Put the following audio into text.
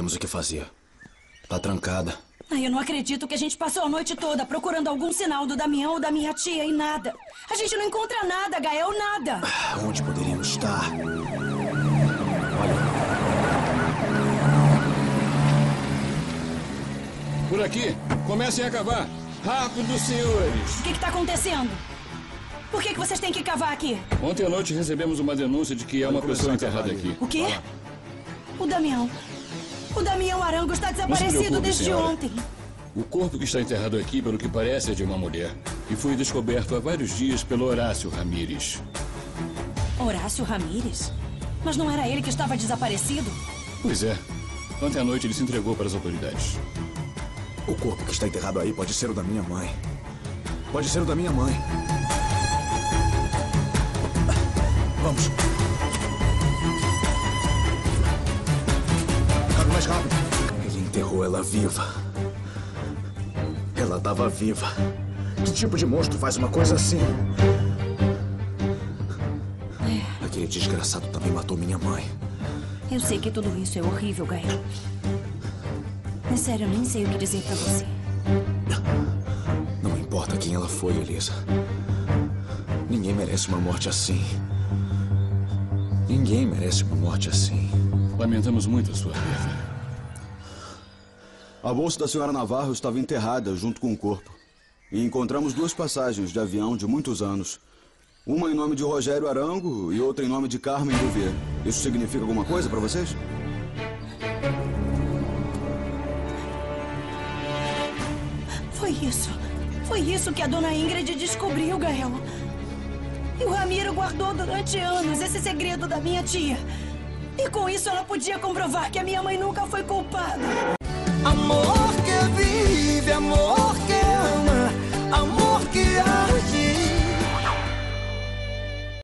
temos o que fazer. Tá trancada. Ai, eu não acredito que a gente passou a noite toda procurando algum sinal do Damião ou da minha tia e nada. A gente não encontra nada, Gael, nada. Onde poderíamos estar? Olha. Por aqui. Comecem a cavar. Rápido, senhores. O que está acontecendo? Por que vocês têm que cavar aqui? Ontem à noite recebemos uma denúncia de que há uma pessoa enterrada aqui. O quê? O Damião. O Damião Arango está desaparecido desde senhora. ontem. O corpo que está enterrado aqui, pelo que parece, é de uma mulher. E foi descoberto há vários dias pelo Horácio Ramírez. Horácio Ramírez? Mas não era ele que estava desaparecido? Pois é. Ontem à noite ele se entregou para as autoridades. O corpo que está enterrado aí pode ser o da minha mãe. Pode ser o da minha mãe. Vamos. Cabe mais rápido. Ele enterrou ela viva. Ela estava viva. Que tipo de monstro faz uma coisa assim? Aquele desgraçado também matou minha mãe. Eu sei que tudo isso é horrível, Gael. É sério, eu nem sei o que dizer pra você. Não importa quem ela foi, Elisa. Ninguém merece uma morte assim. Ninguém merece uma morte assim. Lamentamos muito a sua perda. A bolsa da senhora Navarro estava enterrada junto com o corpo. E encontramos 2 passagens de avião de muitos anos. Uma em nome de Rogério Arango e outra em nome de Carmen Bouvier. Isso significa alguma coisa para vocês? Foi isso que a dona Ingrid descobriu, Gael. E o Ramiro guardou durante anos esse segredo da minha tia. E com isso ela podia comprovar que a minha mãe nunca foi culpada. Amor que vive, amor